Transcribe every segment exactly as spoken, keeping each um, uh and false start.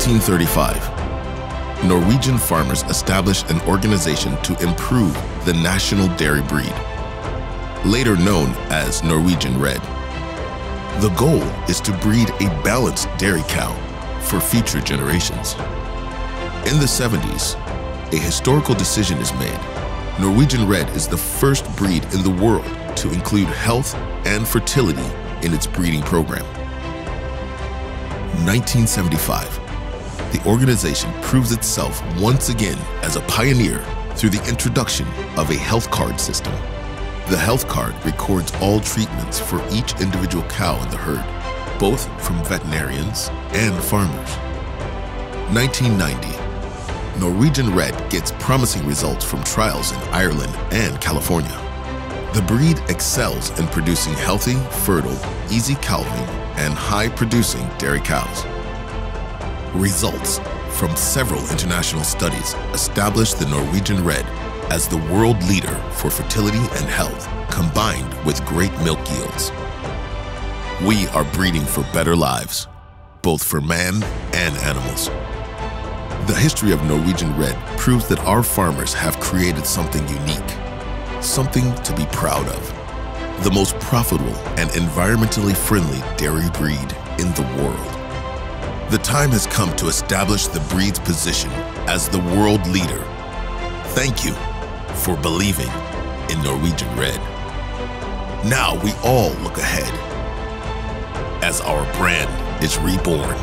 nineteen thirty-five, Norwegian farmers established an organization to improve the national dairy breed, later known as Norwegian Red. The goal is to breed a balanced dairy cow for future generations. In the seventies, a historical decision is made. Norwegian Red is the first breed in the world to include health and fertility in its breeding program. nineteen seventy-five, the organization proves itself once again as a pioneer through the introduction of a health card system. The health card records all treatments for each individual cow in the herd, both from veterinarians and farmers. nineteen ninety, Norwegian Red gets promising results from trials in Ireland and California. The breed excels in producing healthy, fertile, easy calving, and high-producing dairy cows. Results from several international studies establish the Norwegian Red as the world leader for fertility and health, combined with great milk yields. We are breeding for better lives, both for man and animals. The history of Norwegian Red proves that our farmers have created something unique, something to be proud of. The most profitable and environmentally friendly dairy breed in the world. The time has come to establish the breed's position as the world leader. Thank you for believing in Norwegian Red. Now we all look ahead as our brand is reborn.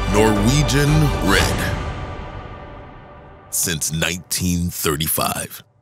Norwegian Red since nineteen thirty-five.